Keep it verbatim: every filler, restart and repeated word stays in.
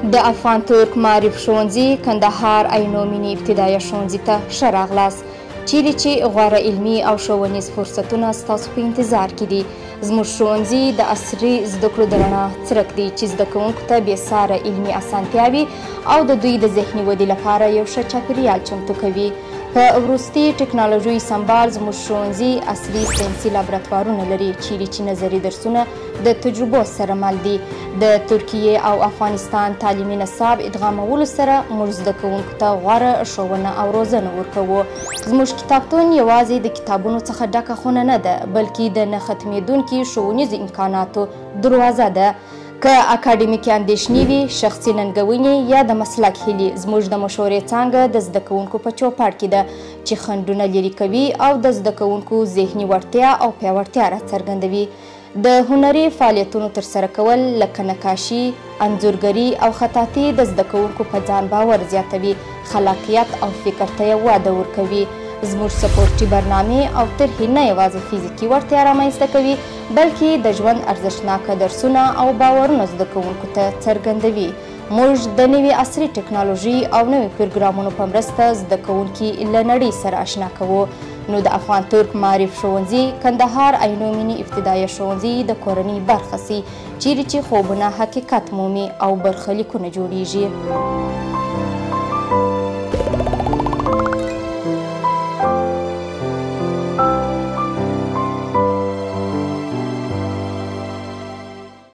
د افغان ترک معارف ښوونځي کندهار عینو مېني ابتدائیه ښوونځي ته ښه راغلاست. چیرې چې غوره علمي او ښوونیز فرصتونه ستاسو په انتظار کې دي. زموږ ښوونځي د عصري زده کړو د رڼا څرک دی چې زده کوونکو ته بېساره علمي اسانتیاوې او د دوی د ذهني ودې لپاره یو ښه چاپېریال چمتو کوي. په وروستي ټکنالوژۍ سمبال زموږ ښوونځي عصري ساینسي لابراتوارونه لري چیرې چې نظري درسونه د تجربو سره مل دي. د ترکیه او افغانستان تعلیمي نصاب ادغامولو سره موږ زده کوونکو ته غوره ښوونه او روزنه ورکوو. زموږ کتابتون یوازې د کتابونو څخه ډکه خونه نه ده بلکې د نه ختمېدونکي ښوونیزو امکاناتو دروازه ده. که اکاډمیکي اندېښنې وي، شخصي ننګونې یا د مسلک هیلې، زموږ د مشورې څانګه د زده کوونکو په چوپړ کې ده چې خنډونه لرې کوي او د زده کوونکو ذهني وړتیا او پیاوړتیا راڅرګندوي. د هنري فعالیتونو ترسره کول لکه نقاشي، انځورګري او خطاطي د زده کوونکو په ځان باور زیاتوي، خلاقیت او فکر ته یې وده ورکوي. زموږ سپورټي برنامې او طرحې نه یوازې فزیکي وړتیا رامنځته کوي بلکې د ژوند ارزښتناکه درسونه او باورونه زده کوونکو ته څرګندوي. موږ د نوي عصري ټکنالوژي او نوي پروګرامونو په مرسته زده کوونکي له نړۍ سره اشنا کوو. نو د افغان ترک معارف ښوونځي کندهار عینو مېني ابتدائیه ښوونځي د کورنۍ برخه سي چیرې چې خوبونه حقیقت مومي او برخلیکونه جوړیږي.